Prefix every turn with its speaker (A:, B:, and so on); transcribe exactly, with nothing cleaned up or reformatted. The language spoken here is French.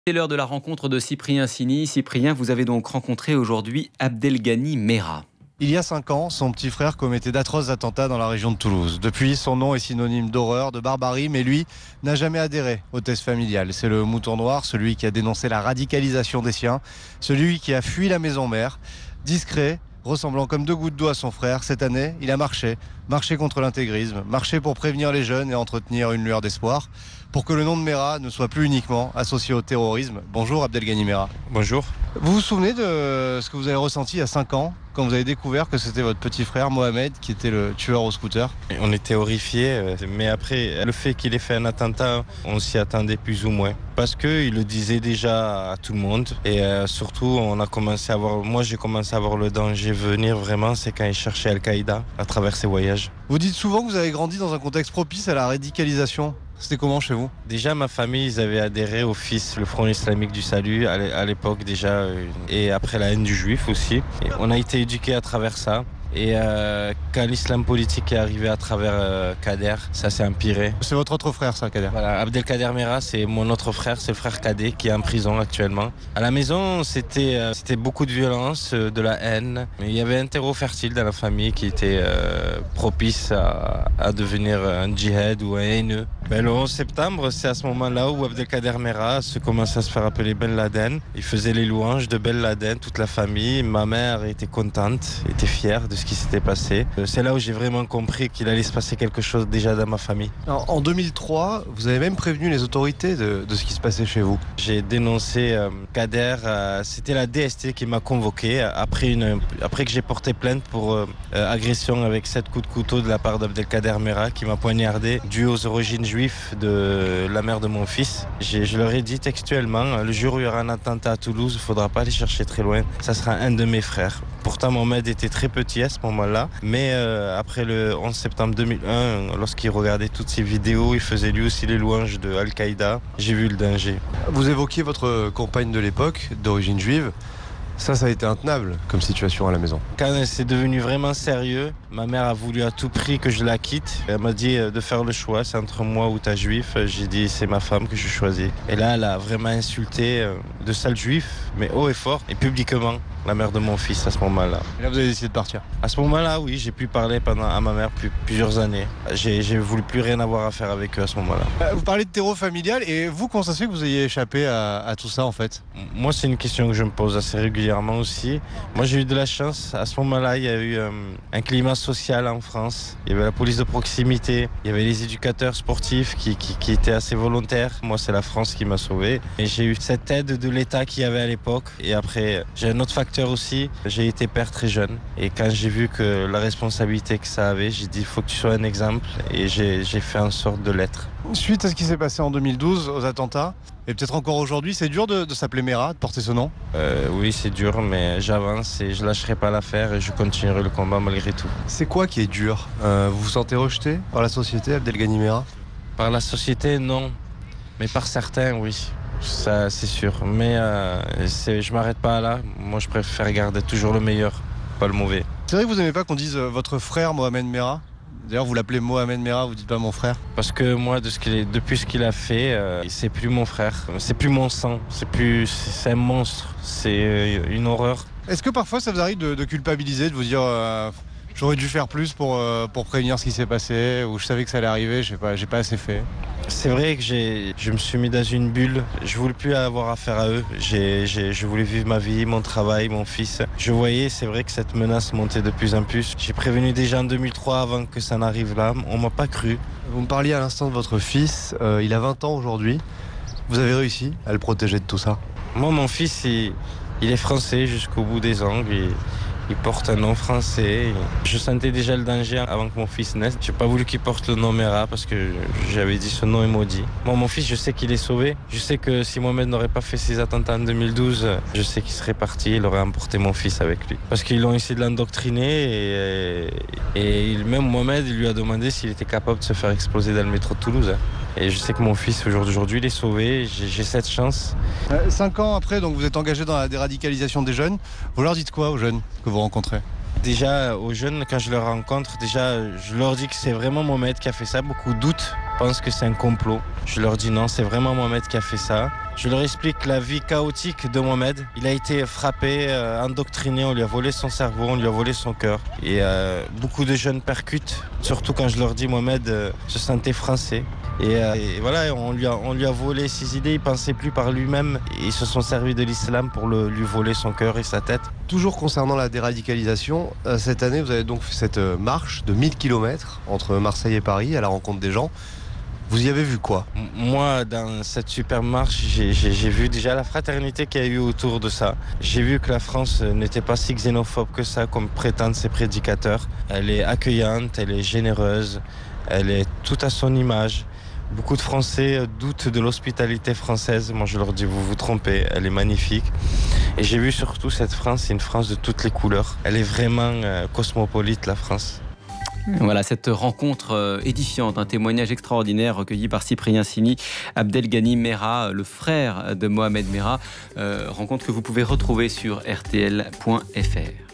A: C'est l'heure de la rencontre de Cyprien Sini. Cyprien, vous avez donc rencontré aujourd'hui Abdelghani Merah.
B: Il y a cinq ans, son petit frère commettait d'atroces attentats dans la région de Toulouse. Depuis, son nom est synonyme d'horreur, de barbarie, mais lui n'a jamais adhéré au test familial. C'est le mouton noir, celui qui a dénoncé la radicalisation des siens, celui qui a fui la maison mère. Discret, ressemblant comme deux gouttes d'eau à son frère, cette année, il a marché, marché contre l'intégrisme, marché pour prévenir les jeunes et entretenir une lueur d'espoir, pour que le nom de Merah ne soit plus uniquement associé au terrorisme. Bonjour Abdelghani Merah.
C: Bonjour.
B: Vous vous souvenez de ce que vous avez ressenti il y a cinq ans, quand vous avez découvert que c'était votre petit frère Mohamed qui était le tueur au scooter?
C: On était horrifiés, mais après, le fait qu'il ait fait un attentat, on s'y attendait plus ou moins. Parce qu'il le disait déjà à tout le monde. Et euh, surtout, on a commencé à voir, moi j'ai commencé à voir le danger venir vraiment, c'est quand il cherchait Al-Qaïda à travers ses voyages.
B: Vous dites souvent que vous avez grandi dans un contexte propice à la radicalisation. C'était comment chez vous?
C: Déjà, ma famille, ils avaient adhéré au F I S, le Front islamique du salut, à l'époque déjà, et après la haine du juif aussi. Et on a été éduqués à travers ça. Et euh, quand l'islam politique est arrivé à travers euh, Kader, ça s'est empiré.
B: C'est votre autre frère, ça, Kader?
C: Voilà, Abdelkader Merah, c'est mon autre frère, c'est le frère cadet qui est en prison actuellement. À la maison, c'était euh, c'était beaucoup de violence, euh, de la haine. Mais il y avait un terreau fertile dans la famille qui était euh, propice à, à devenir un djihad ou un haineux. Ben, le onze septembre, c'est à ce moment-là où Abdelkader Merah se commençait à se faire appeler Ben Laden. Il faisait les louanges de Ben Laden, toute la famille. Ma mère était contente, était fière de ce qui s'était passé. C'est là où j'ai vraiment compris qu'il allait se passer quelque chose déjà dans ma famille.
B: Alors, en deux mille trois, vous avez même prévenu les autorités de, de ce qui se passait chez vous.
C: J'ai dénoncé euh, Kader, euh, c'était la D S T qui m'a convoqué après, une, après que j'ai porté plainte pour euh, euh, agression avec sept coups de couteau de la part d'Abdelkader Merah qui m'a poignardé dû aux origines juives de la mère de mon fils. Je leur ai dit textuellement, le jour où il y aura un attentat à Toulouse, il ne faudra pas aller chercher très loin, ça sera un de mes frères. Pourtant, Mohamed était très petit à ce moment-là, mais euh, après le onze septembre deux mille un, lorsqu'il regardait toutes ces vidéos, il faisait lui aussi les louanges de Al-Qaïda, j'ai vu le danger.
B: Vous évoquiez votre compagne de l'époque, d'origine juive. Ça, ça a été intenable comme situation à la maison.
C: Quand c'est devenu vraiment sérieux, ma mère a voulu à tout prix que je la quitte. Elle m'a dit de faire le choix, c'est entre moi ou ta juif. J'ai dit c'est ma femme que je choisis. Et là, elle a vraiment insulté de sale juif, mais haut et fort, et publiquement, la mère de mon fils à ce moment-là.
B: Et là, vous avez décidé de partir?
C: À ce moment-là, oui, j'ai pu parler pendant, à ma mère plus, plusieurs années. J'ai, j'ai voulu plus rien avoir à faire avec eux à ce moment-là.
B: Vous parlez de terreau familial, et vous, comment ça se fait que vous ayez échappé à, à tout ça en fait?
C: Moi, c'est une question que je me pose assez régulièrement aussi. Moi, j'ai eu de la chance. À ce moment-là, il y a eu euh, un climat social en France. Il y avait la police de proximité, il y avait les éducateurs sportifs qui, qui, qui étaient assez volontaires. Moi, c'est la France qui m'a sauvé. Et j'ai eu cette aide de l'État qu'il y avait à l'époque. Et après, j'ai un autre facteur aussi. J'ai été père très jeune. Et quand j'ai vu que la responsabilité que ça avait, j'ai dit, il faut que tu sois un exemple. Et j'ai, j'ai fait en sorte de l'être.
B: Suite à ce qui s'est passé en deux mille douze, aux attentats, et peut-être encore aujourd'hui, c'est dur de, de s'appeler Merah, de porter ce nom?
C: euh, Oui, c'est dur, mais j'avance et je lâcherai pas l'affaire et je continuerai le combat malgré tout.
B: C'est quoi qui est dur? euh, Vous vous sentez rejeté par la société, Abdelghani Merah?
C: Par la société, non. Mais par certains, oui. Ça, c'est sûr. Mais euh, c'est, je m'arrête pas là. Moi, je préfère garder toujours le meilleur, pas le mauvais.
B: C'est vrai que vous n'aimez pas qu'on dise euh, votre frère Mohamed Merah? D'ailleurs, vous l'appelez Mohamed Merah, vous dites pas mon frère?
C: Parce que moi, de ce qu'il est, depuis ce qu'il a fait, euh, c'est plus mon frère. C'est plus mon sang. C'est plus, c'est un monstre. C'est une horreur.
B: Est-ce que parfois ça vous arrive de, de culpabiliser, de vous dire euh, j'aurais dû faire plus pour, euh, pour prévenir ce qui s'est passé, ou je savais que ça allait arriver, je sais pas, j'ai pas assez fait?
C: C'est vrai que j'ai, je me suis mis dans une bulle. Je voulais plus avoir affaire à eux. J'ai, j'ai, je voulais vivre ma vie, mon travail, mon fils. Je voyais, c'est vrai que cette menace montait de plus en plus. J'ai prévenu déjà en deux mille trois avant que ça n'arrive là. On m'a pas cru.
B: Vous me parliez à l'instant de votre fils, euh, il a vingt ans aujourd'hui. Vous avez réussi à le protéger de tout ça?
C: Moi, mon fils, il, il est français jusqu'au bout des ongles. Il, il porte un nom français. Je sentais déjà le danger avant que mon fils naisse. J'ai pas voulu qu'il porte le nom Merah parce que j'avais dit ce nom est maudit. Moi, mon fils, je sais qu'il est sauvé. Je sais que si Mohamed n'aurait pas fait ses attentats en deux mille douze, je sais qu'il serait parti. Il aurait emporté mon fils avec lui. Parce qu'ils ont essayé de l'endoctriner et, et il, même Mohamed, il lui a demandé s'il était capable de se faire exploser dans le métro de Toulouse. Et je sais que mon fils, aujourd'hui, il est sauvé. J'ai, j'ai cette chance.
B: Euh, cinq ans après, donc vous êtes engagé dans la déradicalisation des jeunes. Vous leur dites quoi aux jeunes que vous rencontrez?
C: Déjà, aux jeunes, quand je les rencontre, déjà, je leur dis que c'est vraiment Mohamed qui a fait ça. Beaucoup doutent pensent que c'est un complot. Je leur dis non, c'est vraiment Mohamed qui a fait ça. Je leur explique la vie chaotique de Mohamed. Il a été frappé, euh, endoctriné, on lui a volé son cerveau, on lui a volé son cœur. Et euh, beaucoup de jeunes percutent, surtout quand je leur dis Mohamed euh, se sentait français. Et, euh, et voilà, on lui, a, on lui a volé ses idées, il ne pensait plus par lui-même. Et ils se sont servis de l'islam pour le, lui voler son cœur et sa tête.
B: Toujours concernant la déradicalisation, euh, cette année vous avez donc fait cette euh, marche de mille kilomètres entre Marseille et Paris à la rencontre des gens. Vous y avez vu quoi?
C: Moi, dans cette super marche, j'ai, j'ai, j'ai vu déjà la fraternité qu'il y a eu autour de ça. J'ai vu que la France n'était pas si xénophobe que ça, comme prétendent ses prédicateurs. Elle est accueillante, elle est généreuse, elle est tout à son image. Beaucoup de Français doutent de l'hospitalité française. Moi, je leur dis, vous vous trompez, elle est magnifique. Et j'ai vu surtout cette France, c'est une France de toutes les couleurs. Elle est vraiment euh, cosmopolite, la France.
A: Voilà cette rencontre édifiante, un témoignage extraordinaire recueilli par Cyprien Sini, Abdelghani Merah, le frère de Mohamed Merah, euh, rencontre que vous pouvez retrouver sur r t l point f r.